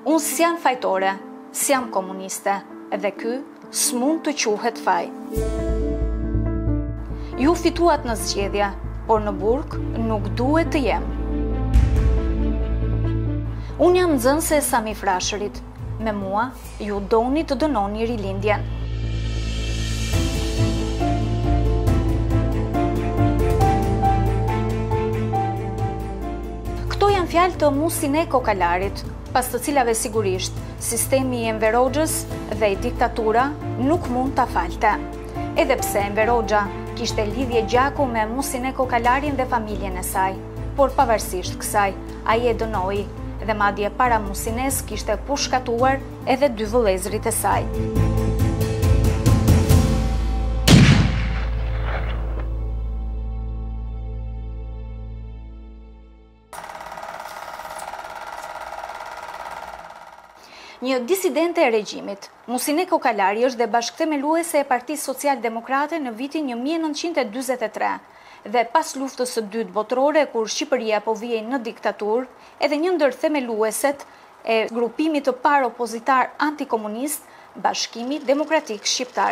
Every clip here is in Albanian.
Unë s'jam fajtore, s'jam komuniste, edhe ky s'mund të quhet faj. Ju fituat në zgjedhja, por në burg nuk duhet të jem. Unë jam nxënëse e Sami Frashërit. Me mua, ju doni të dënoni rilindjen. Këto janë fjalë të Musine Kokalarit, pas të cilave sigurisht sistemi i Enver Hoxhës dhe i diktatura nuk mund ta falte. Edhe pse Enver Hoxha kishte lidhje gjaku me Musine Kokalarin dhe familjen e saj, por pavarësisht kësaj, ai e dënoi dhe madje para Musines kishte pushkatuar edhe 2 vëllezërit e saj. Një disidente e regjimit, Musine Kokalari është dhe bashkëthemeluese e Partisë Social-Demokrate në vitin 1943 dhe pas luftës së dytë botërore kur Shqipëria po vijej në diktaturë, edhe një ndër themelueset e grupimit të parë opozitar antikomunist, Bashkimi Demokratik Shqiptar.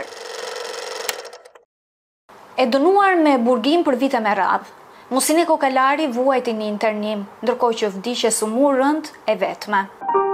E dënuar me burgim për vite me radhë, Musine Kokalari vuajti në internim, ndërkohë që vdiqe sumur rënd e vetme.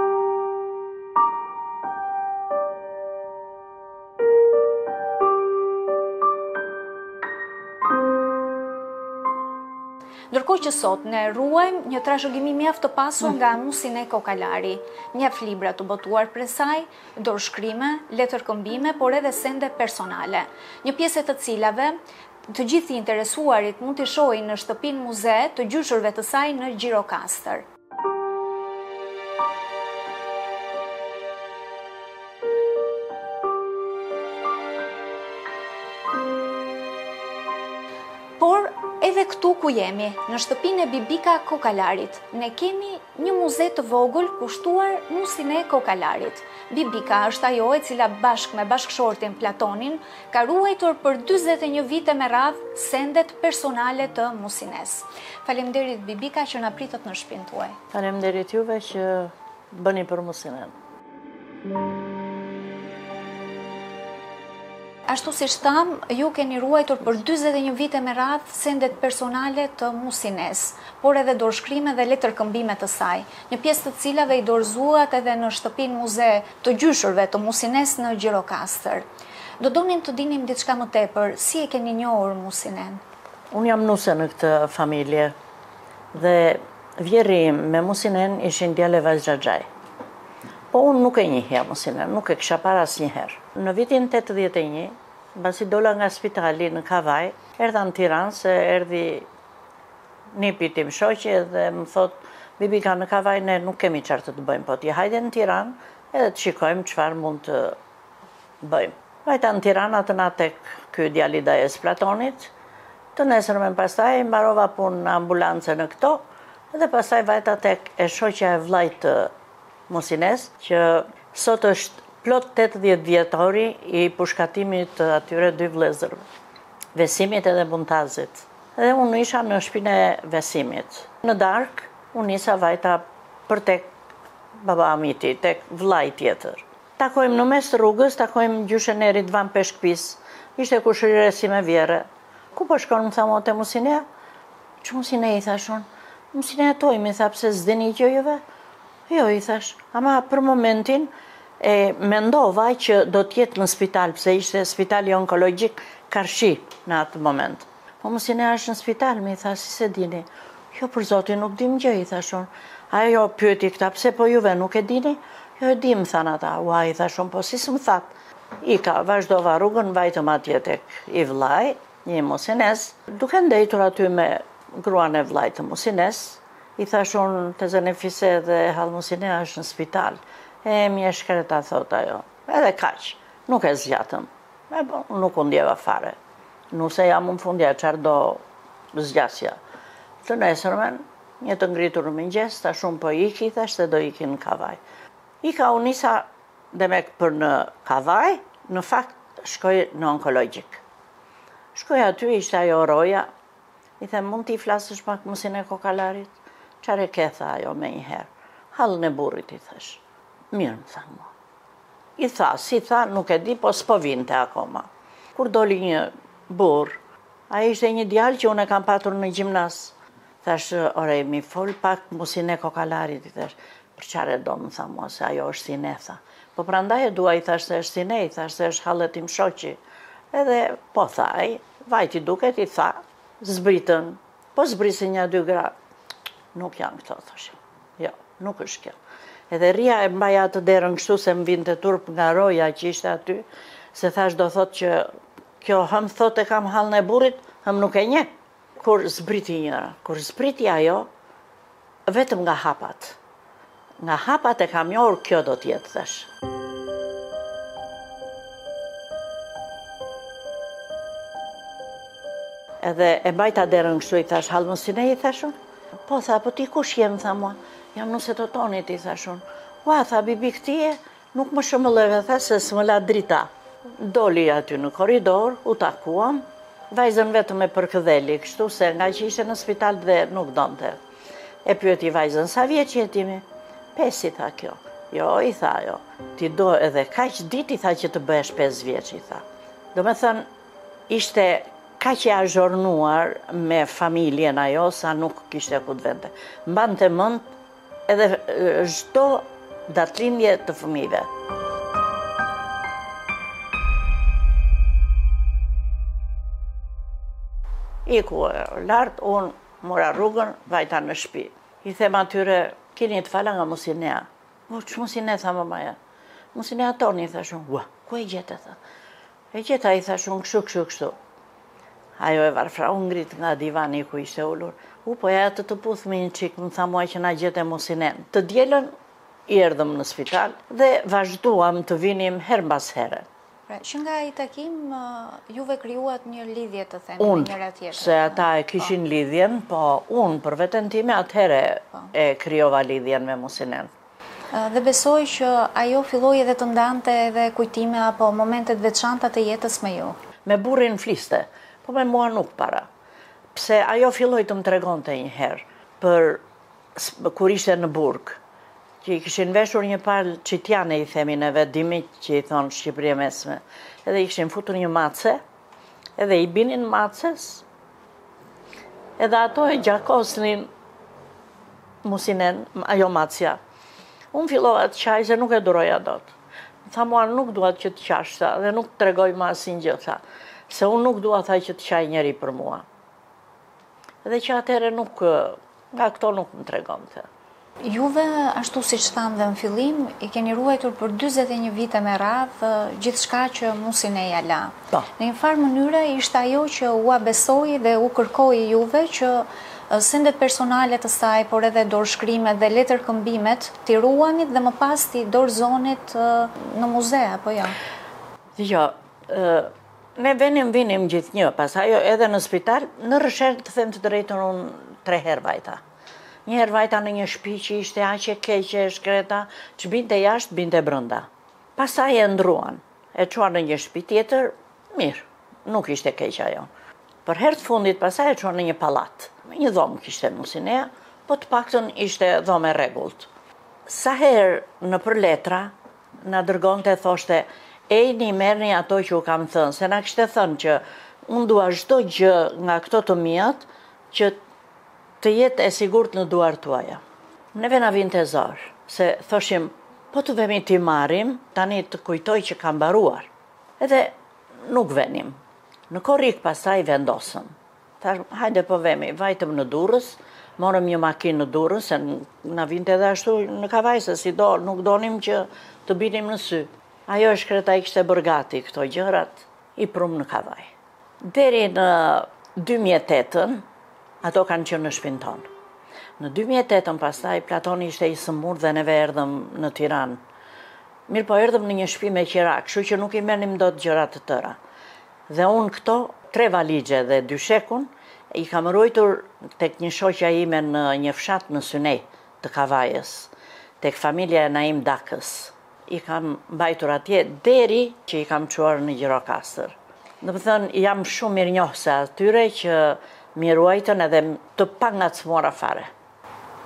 Ndërkohë që sot ne ruajmë një trashëgimi mjaft të pasur nga Musine Kokalari, mjaft libra të botuar prej saj, dorëshkrime, letërkëmbime, por edhe sende personale, një pjesë të cilave të gjithë i interesuarit mund t'i shohin në shtëpinë muze të gjyshërve të saj në Gjirokastër. Por edhe këtu ku jemi, në shtëpinë e Bibika Kokalarit, ne kemi një muze të vogël kushtuar Musine Kokalarit. Bibika është ajo e cila bashkë me bashkëshortin Platonin ka ruajtur për 41 vite me radhë sendet personale të Musines. Faleminderit Bibika që na pritët në shtëpinë tuaj. Faleminderit juve që bëni për Musinen. Ashtu si shtam, ju keni ruajtur për 41 vite me radhë sendet personale të Musines, por edhe dorëshkrime dhe letërkëmbime të saj, një pjesë të cilave i dorëzuat edhe në shtëpinë muze të gjyshërve të Musines në Gjirokastër. Do donim të dinim diçka më tepër, si e keni njohur Musinen? Unë jam nuse në këtë familje dhe vjeri im me Musinen ishin djale vajzë Xhaxhaj. Po unë nuk e njihja Musinen, nuk e kisha para asnjëherë. Në vitin 81, basi dola nga spitali në Kavaj, erdha në Tiranë se erdhi nipi tim shoqe dhe më thot, Bibika në Kavaj ne nuk kemi çfarë të bëjmë, po ti hajde në Tiranë edhe të shikojmë çfarë mund të bëjmë. Vajta në Tiranë atë natë tek ky djali dajes Platonit, të nesërmen pastaj mbarova punë në ambulance në këto, dhe pastaj vajta tek e shoqja e vllajt të Musines, që sot është plot 80 vjetori i pushkatimit të atyre 2 vëllezërve, Vesimit edhe Buntazit. Dhe unë isha në shtëpinë e Vesimit. Në darkë, unë nisa vajta për tek baba amiti, tek vllai tjetër. Takojmë në mes të rrugës, takojmë gjyshen e Ridvan Peshkpis, ishte kushërire si me vjere. Ku po shkon, më tha mo te Musine? Që Musine i thashon? Musine e toj, mi tha, pse s'dini gjë juve? Jo, i thash, ama për momentin e mendova që do t'jetë në spital, pse ishte spitali onkologjik Karshi në atë moment. Po Musine është në spital, mi tha, si se dini? Jo, për zotin nuk dim gjë, i thashon. Ajo pyeti këta, pse po juve nuk e dini? Jo, e dim, than ata, ua, i thashon, po si s'm that. Ika, vazhdova rrugën, vajtëm atje tek i vllai, një Musines, duke ndejtur aty me gruan e vllajt të Musines, i thashon të Zenefise dhe Musine është në spital. E mi e shkreta, thot ajo. Edhe kaq, nuk e zgjatëm. Nuk u ndjeva fare. Nuse jam në fundja qarë do zgjasja. Të nesërmen, një të ngritur në mëngjes, ta shumë po iki, thash se do iki në Kavaj. Ika u nisa dhe me për në Kavaj, në fakt shkoj në onkologjik. Shkoj aty, ishte ajo roja, i them, mund t'i flasësh pak Musine Kokalarit? Qare ke, tha ajo me njëherë. Hallën e burrit, i thash. Mirë, më tha mua. I tha, si tha, nuk e di, po s'po vinte akoma. Kur doli një burr, a ishte një djalë që unë e kam patur në gjimnas. Thash, ore, mi fol pak mu sine kokalarit, i thash, për qare do më tha mua, se ajo është sine, tha. Po prandaj e dua, i thash se është sine, i thash se është halletim shoqi. Edhe, po thaj, vajti duket, i tha, zbritën, po zbrisin një 2 gra. Nuk janë këto, thashim. Jo, nuk është kjo. Edhe ria e mbaja të derën kështu se më vinte turp nga roja që ishte aty, se thash do thot që kjo hëm thot e kam hallën e burrit, hëm nuk e nje. Kur zbriti njëra, kur zbriti ajo, vetëm nga hapat. Nga hapat e kam njohur kjo do t'jetë, thash. Edhe e mbajta derën kështu, i thash, hallë mësine, i thashun? Po, tha, po ti kush jem, tha mua. Jam nuse të tonit, i thashun. Ua, tha, bibi këtije, nuk më shëmëllëve, tha, se s'më la drita. Doli aty në koridor, u takuam, vajzën vetëm e përkëdheli, kështu se nga që ishte në spital dhe nuk donte. E pyeti vajzën, sa vjeç jetimi? 5, i tha kjo. Jo, i tha, jo. Ti do edhe kaq dit, i tha që të bëhesh 5 vjeç, i tha. Do me thënë, ishte kaq e azhornuar me familjen ajo, sa nuk kishte ku të vente. Mbante mend edhe çdo datëlindje të fëmijëve. Iku lartë, unë mora rrugën, vajta në shtëpi. I them atyre, keni të fala nga Musinea. Që Musine, tha mamaja. Musinea toni, i thashun, ua, ku e gjete, tha. E gjeta, i thashun, kështu. Ajo e varfra, unë ngrit nga divani ku ishte ullur. Po ja të puthmi një qik, më tha mua që na gjete Musinen. Të djelën, i erdhëm në spital dhe vazhduam të vinim her mbas here. Që nga i takim, juve krijuat një lidhje të themi me njëra tjetër. Se ata e kishin lidhjen, po unë për veten time atëhere e krijova lidhjen me Musinen. Dhe besoj që ajo filloi edhe të ndante edhe kujtime apo momentet veçanta të jetës me ju. Me burrin fliste, po me mua nuk para. Pse ajo filloi të më tregonte një herë për kur ishte në burg. Që i kishin veshur një palë qitjane, i themi neve, dimit që i thonë Shqipëria mesme. Edhe i kishin futur një mace, edhe i binin maces, edhe ato e gjakosnin Musinen, ajo macja. Unë fillova të qaj se nuk e duroja dot. Tha mua nuk duat që të qashta dhe nuk të tregoj ma asin gjë, tha. Se unë nuk dua thaj që të qaj njeri për mua. Edhe që atere nuk, nga këto nuk më tregonte. Juve, ashtu si që thamë dhe në fillim, i keni ruajtur për 41 vite me radhë gjithë shka që Musineja la. Në një farë mënyre ishte ajo që u abesoi dhe u kërkoi juve që sendet personale të saj, por edhe dorëshkrimet dhe letër këmbimet, t'i ruanit dhe më pas t'i dorëzonit në muze, apo jo? Jo, ne vinim gjithë një, pas ajo edhe në spital, në rësherë të them të drejtën unë 3 herë vajta. Një herë vajta në një shtëpi që ishte aqe keqe e shkreta, që binte jashtë, binte brenda. Pastaj e ndruan, e çuan në një shtëpi tjetër, mirë, nuk ishte keq ajo. Për herë të fundit pastaj e çuan në një pallat. Një dhomë kishte Musinea, po të paktën ishte dhomë e rregullt. Sa herë në për letra na dërgonte thoshte, ejni merrni ato që u kam thënë, se na kishte thënë që unë dua çdo gjë nga këto të mijat që të jetë e sigurt në duar tuaja. Neve na vinte zor, se thoshim, po të vemi t'i marrim, tani të kujtoj që kam mbaruar. Edhe nuk venim. Në korrik pastaj vendosëm. Thash, hajde po vemi, vajtëm në Durrës, morëm një makinë në Durrës, se na vinte edhe ashtu në kavaj, se si do, nuk donim që të binim në sy. Ajo e shkreta i kishte bërgati këto gjërat, i prum në kavaj. Deri në 2008-ën, ato kanë qenë në shtëpinë tonë. Në 2008 pastaj Platoni ishte i sëmur dhe neve erdhëm në Tiranë. Mirë po erdhëm në një shtëpi me qira, kështu që nuk i merrnim dot gjërat të tëra. Dhe unë këto 3 valixhe dhe 2 shekun i kam ruajtur tek një shoqja ime në një fshat në Synej të Kavajës, tek familja e Naim Dakës. I kam mbajtur atje deri që i kam çuar në Gjirokastër. Domethënë jam shumë mirënjohëse atyre që mi ruajtën edhe të pangacmuara fare.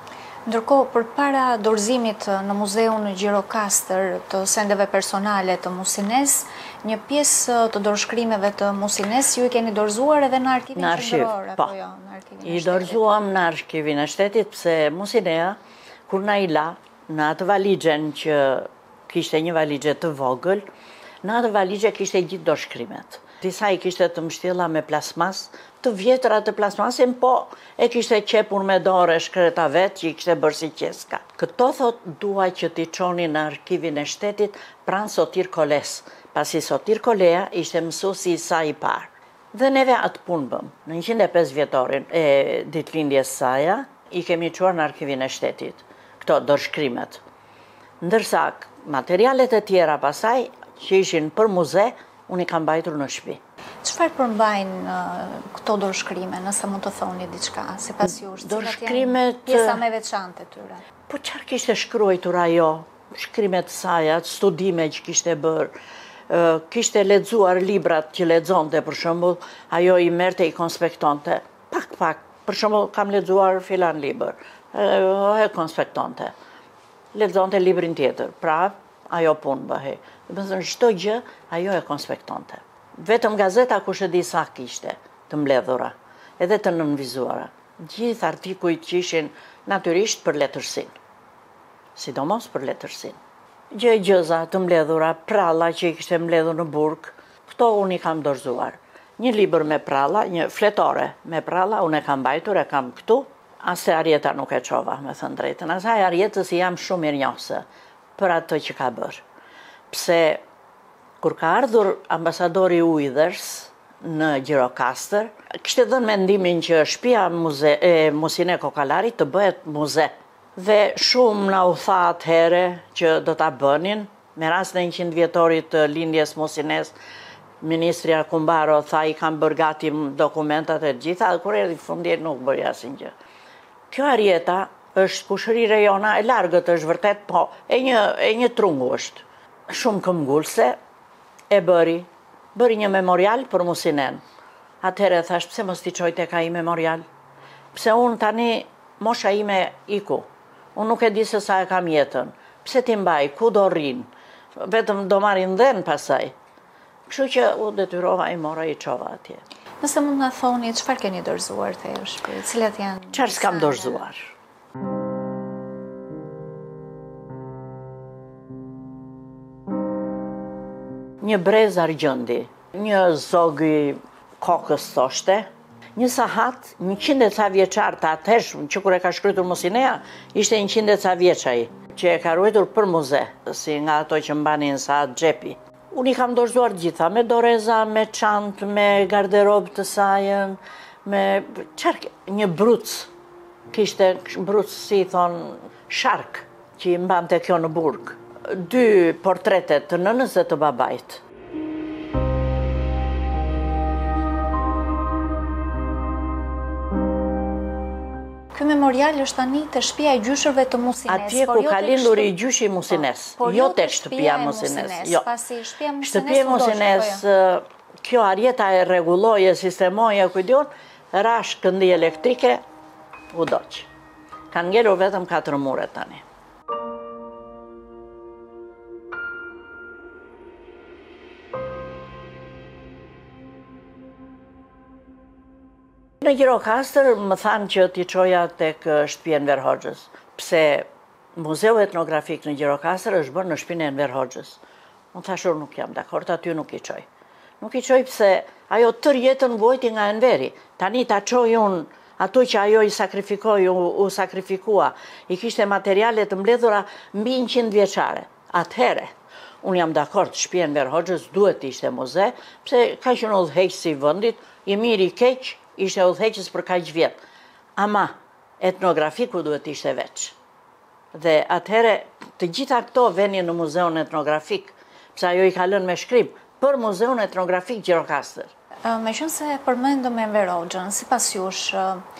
Ndërkohë, përpara dorëzimit në Muzeun Gjirokastër të sendeve personale të Musines, një pjesë të dorëshkrimeve të Musines ju i keni dorëzuar edhe në arkivin qendror, apo jo? I dorëzuam në arkivin e shtetit, pse Musinea, kur na i la në atë valigjen që kishte një valigje të vogël, në atë valigje kishte gjithë dorëshkrimet. Disa i kishte të mbështjella me plasmas, të vjetra të plasmasin, po e kishte qepur me dorë shkreta vetë që i kishte bërë si qeska. Këto thot dua që t'i çoni në arkivin e shtetit pranë Sotir Koles, pasi Sotir Kolea ishte mësuesi i saj i parë. Dhe neve atë punë bëm. Në 105 vjetorin e ditëlindjes saja, i kemi çuar në arkivin e shtetit, këto dorëshkrimet. Ndërsa materialet e tjera pasaj, që ishin për muze, unë i kam mbajtur në shtëpi. Çfarë përmbajnë këto dorëshkrime, nëse mund të thoni diçka, sipas jush? Dorëshkrimet, pjesa më veçantë e tyre. Po çfarë kishte shkruar ajo? Shkrimet saja, studime që kishte bërë, kishte lexuar librat që lexonte, për shembull, ajo i merrte i konspektonte. Pak, për shembull, kam lexuar filan libër, e konspektonte. Lexonte librin tjetër, pra ajo punë bëhej. Dhe thënë, çdo gjë ajo e konspektonte. Vetëm gazeta kush e di sa kishte të mbledhura, edhe të nënvizuara. Gjithë artikujt që ishin natyrisht për letërsinë, sidomos për letërsinë. Gjë e gjëza të mbledhura, pralla që i kishte mbledhur në burg, këto unë i kam dorëzuar. Një libër me pralla, një fletore me pralla, unë e kam mbajtur, e kam këtu. Ase Arjeta nuk e çova, me thënë drejtën. Asaj Arjetës i jam shumë mirënjohëse për atë që ka bërë. Pse kur ka ardhur ambasadori Ujdhërs në Gjirokastër, kishte dhënë mendimin që shtëpia e Musine Kokalarit të bëhet muze. Dhe shumë na u tha atëhere që do ta bënin, me rast në 100 vjetorit të lindjes Musines, ministri Akumbaro tha i kanë bërë gati dokumentat e gjitha, dhe kur erdhi fundi nuk bëri asnjë gjë. Kjo Arjeta është kushërire jona e largët, është vërtet, po e një trungu është. Shumë këmbgulse, e bëri një memorial për Musinen. Atëherë thash, pse mos t'i çoj tek ai memorial? Pse unë tani mosha ime iku. Unë nuk e di se sa e kam jetën. Pse ti mbaj, ku do rrin? Vetëm do marrin dhën pasaj. Kështu që u detyrova i mora i çova atje. Nëse mund na thoni çfarë keni dorëzuar te shtëpi, cilat janë? Çfarë s'kam dorëzuar? Një brez argjendi, një zog i kokës thoshte, një sahat, 100 e ca vjeçar të atëhersh, që kur e ka shkruar Musinea, ishte 100 e ca vjeç ai, që e ka ruajtur për muze, si nga ato që mbanin sahat xhepi. Unë i kam dorëzuar gjitha, me doreza, me çantë, me garderobë të sajën, me një bruc, kishte bruc si thon shark, që i mbante kjo në burg. 2 portretet të nënës dhe të babait. Ky memorial është tani te shtëpia e gjyshërve të Musines. Atje ku ka lindur i gjyshi i Musines, jo tek shtëpia e Musines. Jo. Pasi shtëpia e Musines. Shtëpia e Musines, kjo Arjeta e rregulloi, e sistemoi, e kujdion, rash këndi elektrike, u doq. Kanë ngelur vetëm 4 mure tani. Në Gjirokastër më thanë që t'i çoja tek shtëpia e Enver Hoxhës, pse Muzeu Etnografik në Gjirokastër është bërë në shtëpinë e Enver Hoxhës. Unë thashur nuk jam dakord, aty nuk i çoj. Nuk i çoj pse ajo tër jetën vojti nga Enveri. Tani ta çoj unë ato që ajo i sakrifikoi, u sakrifikua, i kishte materiale të mbledhura mbi 100 vjeçare. Atëherë, unë jam dakord, shtëpia e Enver Hoxhës duhet të ishte muze, pse ka qenë udhëheqësi i vendit, i mirë i keq, ishte udhëheqës për kaq vjet. Ama etnografiku duhet ishte veç. Dhe atëherë të gjitha këto venin në Muzeun Etnografik, pse ajo i ka lënë me shkrim për Muzeun Etnografik Gjirokastër. Meqense përmendëm Enver Hoxhën, sipas jush, pse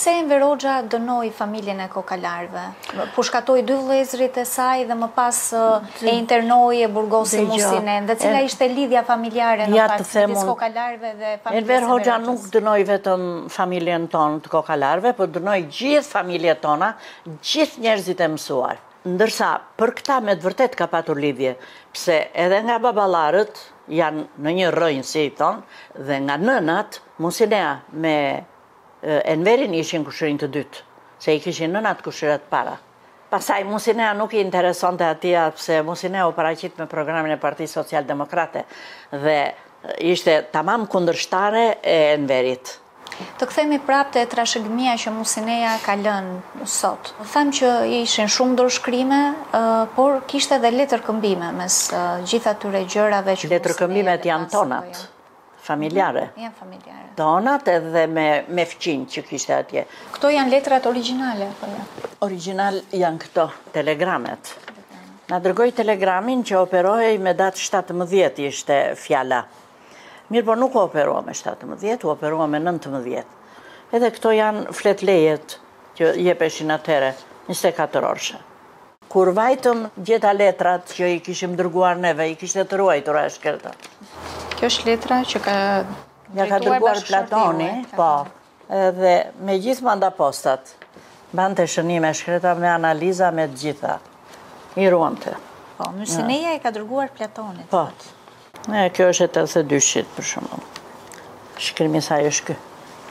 Pse Enver Hoxha dënoi familjen e kokalarëve? Pushkatoi 2 vëllezërit e saj dhe më pas e internoi e burgosi Musinen. Dhe cila ishte lidhja familjare në fakt midis kokalarëve dhe familjes Enver Hoxha nuk dënoi vetëm familjen tonë të kokalarëve, por dënoi gjithë familjet tona, gjithë njerëzit e mësuar. Ndërsa për këta me të vërtet ka patur lidhje, pse edhe nga baballarët janë në një rrënjë, si i thonë, dhe nga nënat, Musinea me Enverin ishin kushërin të dytë, se i kishin nënat kushërat para. Pastaj Musinea nuk i interesonte atia, pse Musinea u paraqit me programin e Partisë Social-Demokrate dhe ishte tamam kundërshtare e Enverit. Të kthehemi prapë te trashëgimia që Musinea ka lënë sot. Tham që ishin shumë ndërshkrime, por kishte edhe letërkëmbime mes gjithë atyre gjërave që letërkëmbimet janë tonat, familjare. Janë familjare. Tonat edhe me fqinj që kishte atje. Këto janë letrat origjinale apo jo? Origjinal janë këto, telegramet. Na dërgoi telegramin që operohej me datë 17 ishte fjala. Mirë, por nuk operua me 17, operua me 19. Edhe këto janë fletlejet që jepeshin atëre, 24 orëshe. Kur vajtëm gjeta letrat që i kishim dërguar neve, i kishte të ruajtura e shkelta. Kjo është letra që ka dërguar Platoni, po, edhe me gjithë mandapostat. Bante shënime shkreta me analiza me të gjitha. I ruante. Po, Musinea i ka dërguar Platonit. Po. Kjo është 82-shit, për shumë. Shkrimi saj është ky.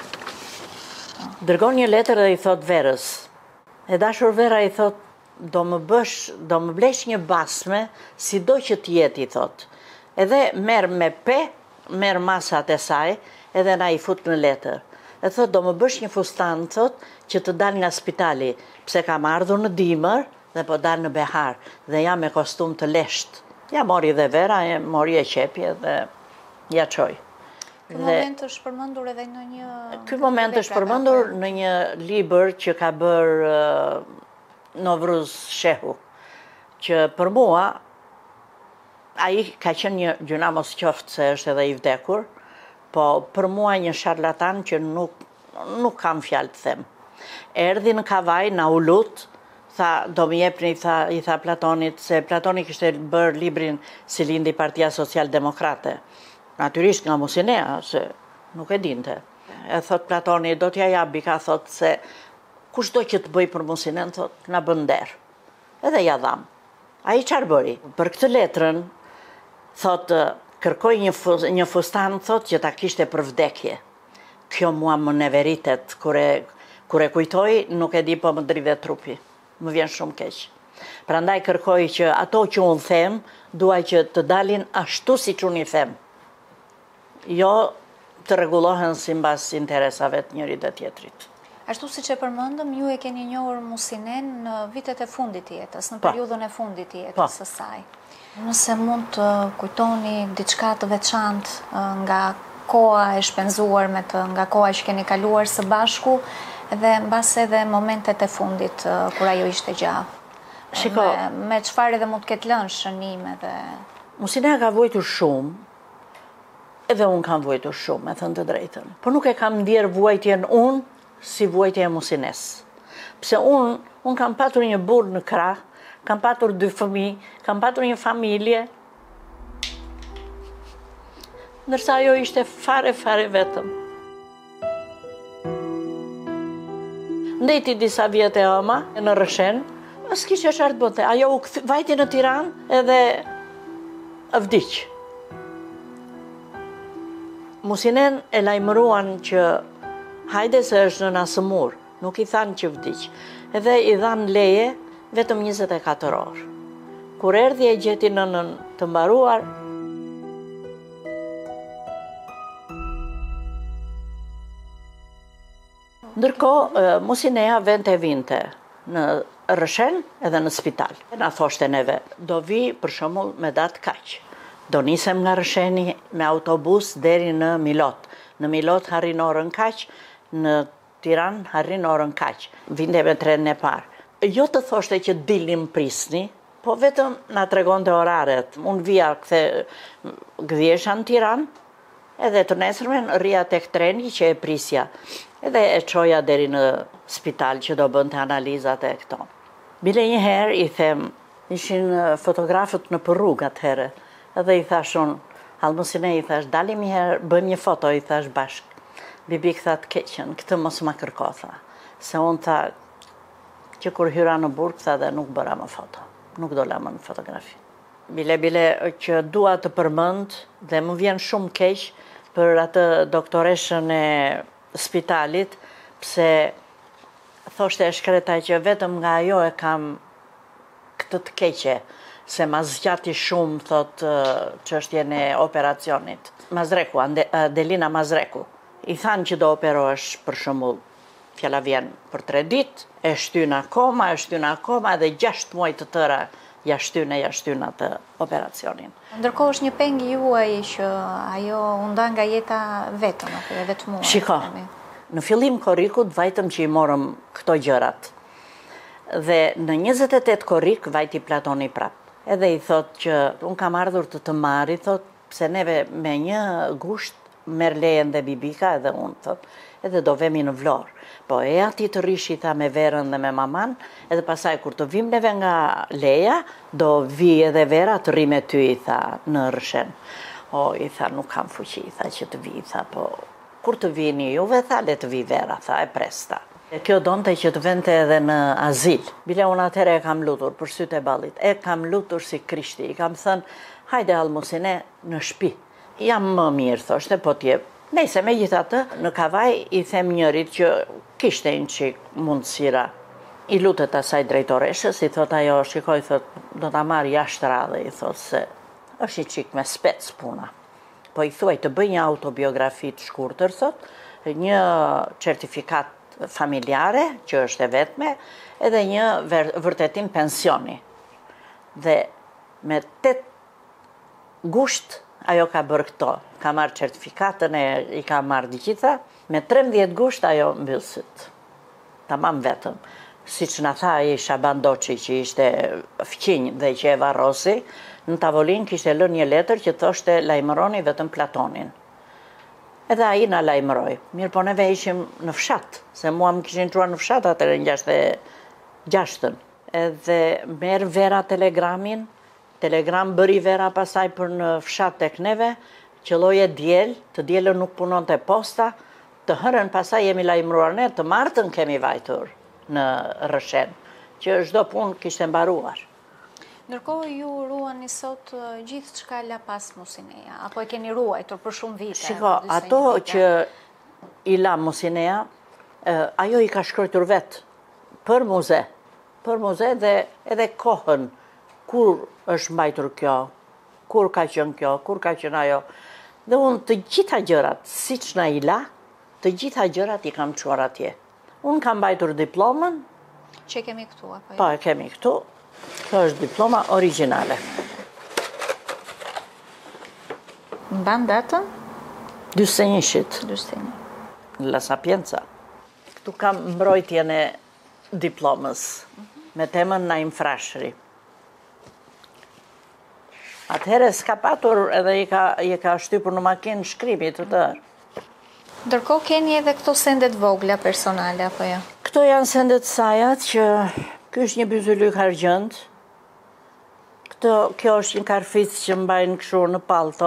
Dërgon një letër dhe i thot Verës. E dashur Vera i thot, do më blesh një basme, si do që t'jeti, i thot. Edhe merr me merr masat e saj, edhe na i fut në letër. E thot, do më bësh një fustan, thot, që të dal nga spitali, pse kam ardhur në dimër dhe po dal në behar, dhe jam me kostum të lesht. Ja mori dhe Vera, mori e qepje dhe ja qoj. Ky moment është përmendur edhe në një... Ky moment është përmendur në një libër që ka bërë Novruz Shehu, që për mua, ai ka qenë një gjuna mos qoftë se është edhe i vdekur, po për mua një sharlatan që nuk kam fjalë të them. Erdhi në kavaj, na u lut, tha, do më jepni, i tha Platonit, se Platoni kishte bërë librin si lindi Partia Social-Demokrate. Natyrisht nga Musinea, se nuk e dinte. E thot Platoni, do t'ja jap bika, thot se kushdo që të bëj për Musinen, thot, na bën nder. Edhe ja dham. Ai çfarë bëri? Për këtë letrën, thot, kërkoj një fustan, thot, që ta kishte për vdekje. Kjo mua më neveritet, kur e kujtoj, nuk e di po më dridhe trupi. Më vjen shumë keq. Prandaj kërkoj që ato që unë them, duaj që të dalin ashtu si që unë i them. Jo të rregullohen simbas interesave të njërit dhe tjetrit. Ashtu si që përmendëm, ju e keni njohur Musinen në vitet e fundit të jetës, në periudhën e fundit të jetës së saj. Nëse mund të kujtoni diçka të veçantë nga koha e shpenzuar me të, nga koha që keni kaluar së bashku, dhe mbas edhe momentet e fundit kur ajo ishte gjallë. Shiko, me çfarë edhe mund të ketë lënë shënime dhe... Musinea ka vujtur shumë, edhe unë kam vujtur shumë, me thënë të drejtën. Por nuk e kam ndjerë vuajtjen unë si vuajtje e Musines. Pse unë kam patur një burr në krah, kam patur 2 fëmijë, kam patur një familje, ndërsa ajo ishte fare vetëm. Ndeti disa vjetë e ama, në Rëshen, s'kishe çfarë të bënte. Ajo u vajti në Tiranë edhe vdiq. Musinen e lajmëruan që hajde se është në nasëmur, nuk i thanë që vdiq. Edhe i dhanë leje vetëm 24 orë. Kur erdhi e gjeti nënën të mbaruar, ndërkohë, Musinea vinte në Rëshen edhe në spital. Na thoshte neve, do vi për shembull me datë kaq. Do nisem nga Rësheni me autobus deri në Milot. Në Milot harrin orën kaq, në Tiranë harrin orën kaq. Vinte me trenin e parë. Jo të thoshte që dilnim prisni, po vetëm na tregonte oraret. Unë vija gdhiesha në Tiranë, Edhe të nesërmen rria tek treni që e prisja. Edhe e çoja deri në spital që do bënte analizat e këto. Bile një herë i them, ishin fotografët në rrugë atëherë. Edhe i thash unë, Almosine i thash, dalim një herë, bëjmë një foto, i thash bashkë. Bibik tha të keqen, këtë mos ma kërko, tha. Se unë tha, që kur hyra në burg, tha dhe nuk bëra më foto. Nuk dola më në fotografi. Bile që dua të përmend dhe më vjen shumë keq për atë doktoreshën e spitalit, pse thoshte e shkretaj që vetëm nga ajo e kam këtë të keqe, se ma zgjati shumë, thot, çështjen e operacionit. Mazreku, Adelina Mazreku. I thanë që do operohesh për shembull, fjala vjen për 3 ditë, e shtyn akoma, edhe 6 muaj të tëra ja shtyn atë operacionin. Ndërkohë është një peng juaj që ajo u nda nga jeta vetëm, apo e vetmuar. Shiko, në fillim korrikut vajtëm që i morëm këto gjërat. Dhe në 28 korrik vajti Platoni prap. Edhe i thot që unë kam ardhur të marri, thot, pse neve me një gusht merr lejen dhe Bibika edhe unë, thot, edhe do vemi në Vlorë. Po e ati të rish, i tha, me Verën dhe me maman, edhe pasaj kur të vim neve nga leja, do vi edhe Vera të ri me ty, i tha, në Rëshen. O, i tha, nuk kam fuqi, i tha, që të vi, i tha, po, kur të vini juve, tha, le të vi Vera, tha, e presta. Kjo donte që të vente edhe në azil. Bile unë atëre e kam lutur për sytë e ballit. E kam lutur si Krishti. I kam thënë, hajde Almosine në shtëpi. Jam më mirë, thoshte, po t'je. Nejse, me gjithatë, në kavaj i them njërit që kishte një qik mundësira. I lutet asaj drejtoreshës, i thot ajo, shikoj, thot, do t'a marrë jashtë radhe, i thot se është i qik me spec puna. Po i thuaj të bëj një autobiografi të shkurtër, thot, një certifikat familjare, që është e vetme, edhe një vërtetim pensioni. Dhe me 8 gusht, ajo ka bërë këto. Ka marrë certifikatën e i ka marrë gjitha, me 13 gusht ajo mbyllësit. Tamam vetëm. Si që në tha i Shaban Doçi, që ishte fqinj dhe që e varrosi, në tavolin kishte lënë një letër që thoshte lajmëroni vetëm Platonin. Edhe a i në lajmëroj. Mirë, po neve ishim në fshat, se mua më kishin truar në fshat atër në 66-ën. Edhe merë Vera telegramin, telegram bëri Vera pasaj për në fshat tek neve, qëlloje djel, të djelën nuk punon të posta, të hërën pasaj jemi lajmëruar ne, të martën kemi vajtur në Rëshen, që çdo punë kishte mbaruar. Ndërkohë ju ruani sot gjithë çka la pas Musineja, apo e keni ruajtur për shumë vite? Shiko, ato që i la Musineja, ajo i ka shkruar vetë për muze dhe edhe kohën, kur është mbajtur kjo, kur ka qenë kjo, kur ka qenë ajo. Dhe unë të gjitha gjërat, si që na i la, të gjitha gjërat i kam çuar atje. Unë kam mbajtur diplomën. Që kemi këtu, apo? Po, e kemi këtu. Kjo është diploma originale. Mban datën? 41-shit. 41. La Sapienza. Këtu kam mbrojtjen e diplomës, me temën Naim Frashëri. Atëherë s'ka patur edhe i ka shtypur në makinë shkrimi të tërë. Ndërkohë keni edhe këto sendet vogla personale, apo jo? Këto janë sendet sajat që ky është një byzylyk argjend. Kjo është një karfic që mbajnë kështu në pallto.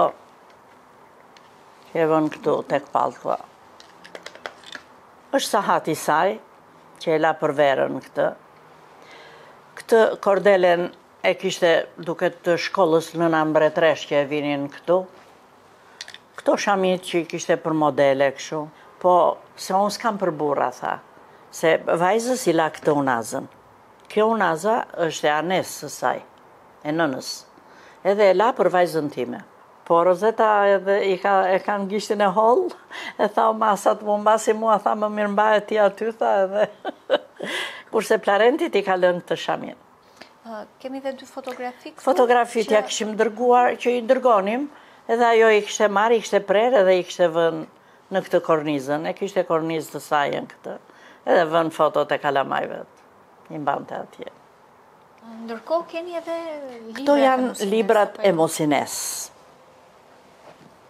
Që e vën këtu tek pallto. Është sahati i saj që e la për Verën këtë. Këtë kordelen e kishte duket të shkollës nëna mbretresh që e vinin këtu. Këto shamit që i kishte për modele kështu. Po, se unë s'kam për burra, tha. Se vajzës i la këtë unazën. Kjo unaza është e anesë së saj, e nënës. Edhe e la për vajzën time. Po Rozeta edhe e kanë gishtin e hollë, e tha o masat më mbasi mua, tha më mirë mbahet ti aty, tha edhe. Kurse Plarentit i ka lënë këtë shamin. Kemi dhe 2 fotografi këtu? Fotografit ja kishim dërguar, që i dërgonim, edhe ajo i kishte marrë, i kishte prerë edhe i kishte vënë në këtë kornizën. E kishte kornizë të sajën këtë. Edhe vënë fotot e kalamajve. I mbante atje. Ndërkohë keni edhe librat. Këto janë librat e Mosines.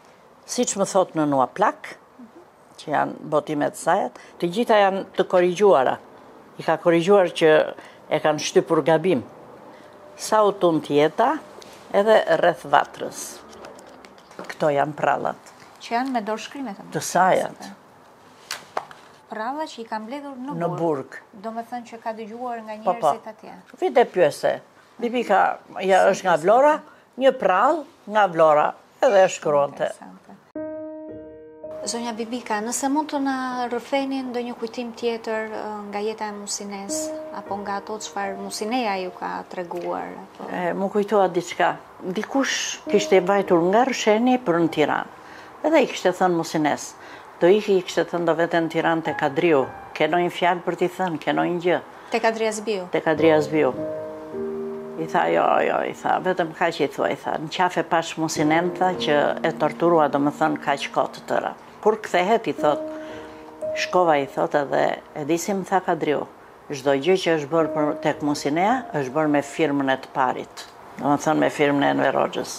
Si që më thot në nua plak, që janë botimet sajat, të gjitha janë të korrigjuara. I ka korrigjuar që e kanë shtypur gabim. Sa u tun tjeta, edhe rreth vatrës. Këto janë prallat. Që janë me dorëshkrimet Të sajat. Pralla që i kam mbledhur Në burg. Do me thënë që ka dëgjuar nga njerëzit atje. Vite pyese. Bibika është nga Vlora, një prall nga Vlora, edhe e shkruante. Zonja Bibika, nëse mund të na rrëfeni ndonjë kujtim tjetër nga jeta e Musines, apo nga ato çfarë Musineja ju ka treguar? Më kujtoa diçka. Dikush kishte vajtur nga Rsheni për në Tiranë. Edhe i kishte thënë Musines, do i kishte thënë do vete në Tiranë te Kadriu. Keno një fjalë për t'i thënë, keno një gjë. Te Kadria Zbiu? Te Kadria Zbiu. I tha, jo, i tha, vetëm kaq i thua, i tha, në qafe pash Musinen, tha, që e torturua, do më thënë, kaq kohë të tëra. Kur kthehet, i thot, shkova, i thot, edhe edisim, tha Kadriu, çdo gjë që është bërë tek Musinea, është bërë me firmën e të parit. Do më thënë, me firmën e Enver Hoxhës.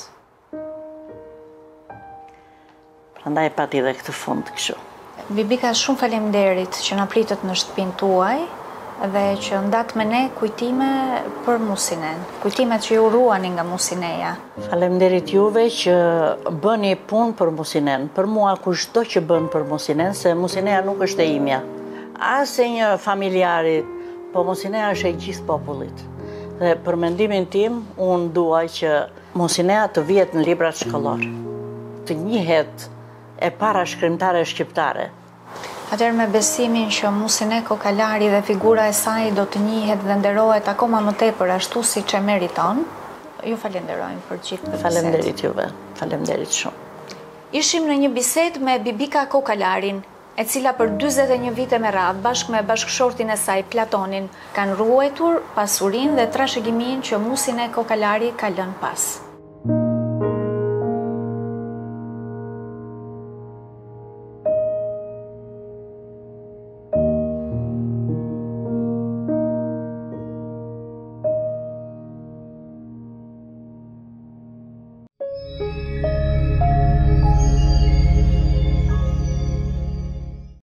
Prandaj pati dhe këtë fund kështu. Bibika, shumë faleminderit që na pritët në shtëpinë tuaj dhe që ndat me ne kujtime për Musinen, kujtimet që ju ruani nga Musineja. Faleminderit juve që bëni punë për Musinen. Për mua kushdo që bën për Musinen, se Musineja nuk është e imja. As e një familjarit, po Musineja është e gjithë popullit. Dhe për mendimin tim, unë dua që Musineja të vihet në librat shkollor, të njihet e para shkrimtare shqiptare. Atëherë me besimin që Musine Kokalari dhe figura e saj do të njihet dhe nderohet akoma më tepër ashtu siç e meriton, ju falenderojmë për gjithë këtë bisedë. Faleminderit juve, faleminderit shumë. Ishim në një bisedë me Bibika Kokalarin, e cila për 41 vite me radhë bashkë me bashkëshortin e saj Platonin kanë ruajtur pasurinë dhe trashëgiminë që Musine Kokalari ka lënë pas.